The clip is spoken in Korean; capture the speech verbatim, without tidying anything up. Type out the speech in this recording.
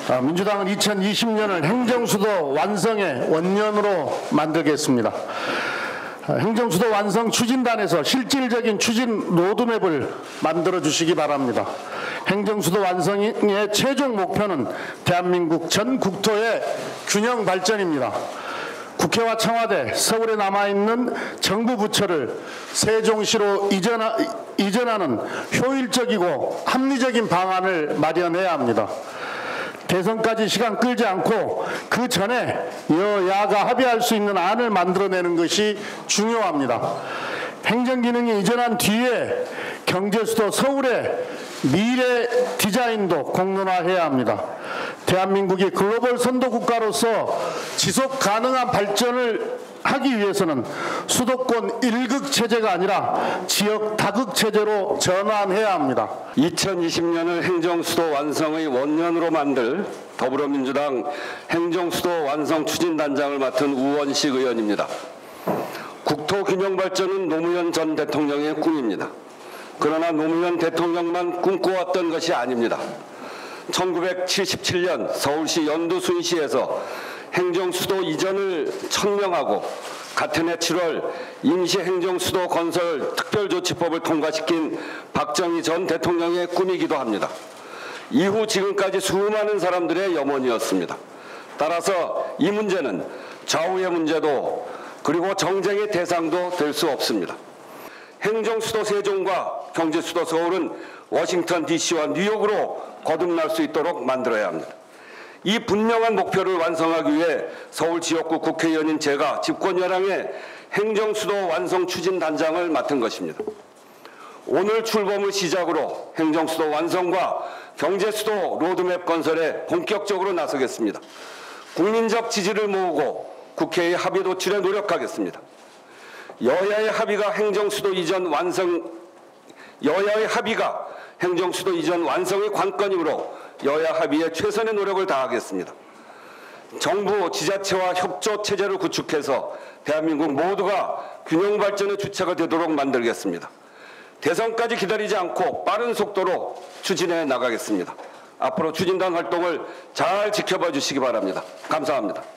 민주당은 이천이십 년을 행정수도 완성의 원년으로 만들겠습니다. 행정수도 완성 추진단에서 실질적인 추진 로드맵을 만들어 주시기 바랍니다. 행정수도 완성의 최종 목표는 대한민국 전 국토의 균형 발전입니다. 국회와 청와대, 서울에 남아있는 정부 부처를 세종시로 이전하, 이전하는 효율적이고 합리적인 방안을 마련해야 합니다. 대선까지 시간 끌지 않고 그 전에 여야가 합의할 수 있는 안을 만들어내는 것이 중요합니다. 행정기능이 이전한 뒤에 경제수도 서울의 미래 디자인도 공론화해야 합니다. 대한민국이 글로벌 선도국가로서 지속 가능한 발전을 하기 위해서는 수도권 일극 체제가 아니라 지역 다극 체제로 전환해야 합니다. 이천이십 년을 행정수도 완성의 원년으로 만들 더불어민주당 행정수도 완성 추진단장을 맡은 우원식 의원입니다. 국토균형 발전은 노무현 전 대통령의 꿈입니다. 그러나 노무현 대통령만 꿈꿔왔던 것이 아닙니다. 천구백칠십칠 년 서울시 연두 순시에서 행정수도 이전을 천명하고 같은 해 칠월 임시행정수도 건설 특별조치법을 통과시킨 박정희 전 대통령의 꿈이기도 합니다. 이후 지금까지 수많은 사람들의 염원이었습니다. 따라서 이 문제는 좌우의 문제도 그리고 정쟁의 대상도 될 수 없습니다. 행정수도 세종과 경제수도 서울은 워싱턴 디씨와 뉴욕으로 거듭날 수 있도록 만들어야 합니다. 이 분명한 목표를 완성하기 위해 서울 지역구 국회의원인 제가 집권여당의 행정수도 완성 추진단장을 맡은 것입니다. 오늘 출범을 시작으로 행정수도 완성과 경제수도 로드맵 건설에 본격적으로 나서겠습니다. 국민적 지지를 모으고 국회의 합의 도출에 노력하겠습니다. 여야의 합의가 행정수도 이전 완성, 여야의 합의가 행정수도 이전 완성의 관건이므로 여야 합의에 최선의 노력을 다하겠습니다. 정부, 지자체와 협조 체제를 구축해서 대한민국 모두가 균형 발전의 주체가 되도록 만들겠습니다. 대선까지 기다리지 않고 빠른 속도로 추진해 나가겠습니다. 앞으로 추진단 활동을 잘 지켜봐 주시기 바랍니다. 감사합니다.